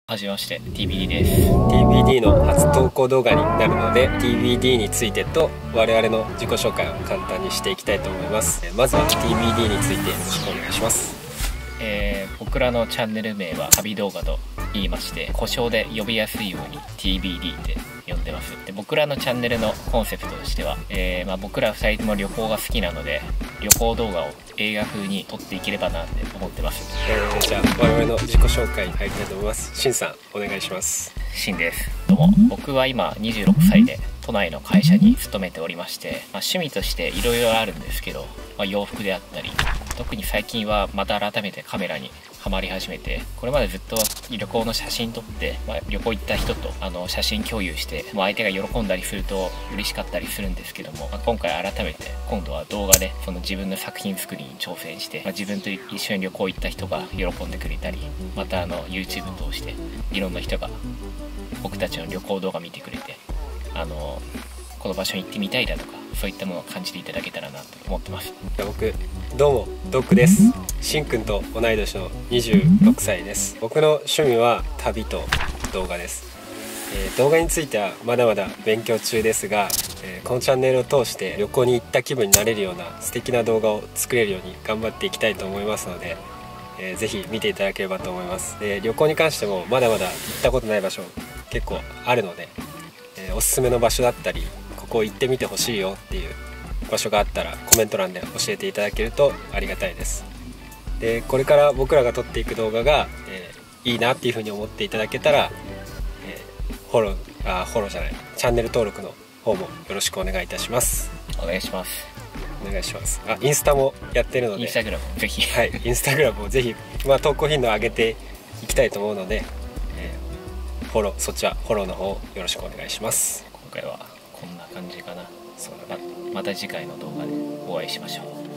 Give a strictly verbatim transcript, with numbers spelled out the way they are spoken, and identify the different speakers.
Speaker 1: はじめまして、ティービーディー です。
Speaker 2: ティービーディー の初投稿動画になるので ティービーディー についてと我々の自己紹介を簡単にしていきたいと思います。まずは ティービーディー についてよろしくお願いします。
Speaker 1: えー、僕らのチャンネル名は旅動画と言いまして、呼称で呼びやすいように ティービーディー って呼んでます。で、僕らのチャンネルのコンセプトとしては、えーまあ、僕らふたりとも旅行が好きなので、旅行動画を映画風に撮っていければなって思ってます。
Speaker 2: えー、じゃあ我々の自己紹介に入りたいと思います。しんさんお願いします。
Speaker 1: しんです。どうも。僕は今にじゅうろくさいで都内の会社に勤めておりまして、まあ、趣味としていろいろあるんですけど、まあ、洋服であったり、特に最近はまた改めてカメラにハマり始めて、これまでずっと旅行の写真撮って、まあ、旅行行った人とあの写真共有して、もう相手が喜んだりすると嬉しかったりするんですけども、まあ、今回改めて今度は動画でその自分の作品作りに挑戦して、まあ、自分と一緒に旅行行った人が喜んでくれたり、またあの YouTube 通していろんな人が僕たちの旅行動画見てくれて、あのこの場所に行ってみたいだとか、そういったものを感じていただけたらなと思ってます。
Speaker 2: 僕どうもドックです。しんくんと同い年のにじゅうろくさいです。僕の趣味は旅と動画です。えー、動画についてはまだまだ勉強中ですが、えー、このチャンネルを通して旅行に行った気分になれるような素敵な動画を作れるように頑張っていきたいと思いますので、えー、ぜひ見ていただければと思います。で、旅行に関してもまだまだ行ったことない場所結構あるので、えー、おすすめの場所だったりここ行ってみてほしいよっていう場所があったらコメント欄で教えていただけるとありがたいです。で、これから僕らが撮っていく動画が、えー、いいなっていう風に思っていただけたら、えー、フォローあフォローじゃないチャンネル登録の方もよろしくお願いいたします。
Speaker 1: お願いします。
Speaker 2: お願いします。あ、インスタもやってるので、
Speaker 1: インスタグラムぜひ
Speaker 2: はいインスタグラムをぜひ、まあ、投稿頻度を上げていきたいと思うので、えー、フォローそっちはフォローの方よろしくお願いします。
Speaker 1: 今回はこんな感じかな。
Speaker 2: そうだね。
Speaker 1: ま、また次回の動画でお会いしましょう。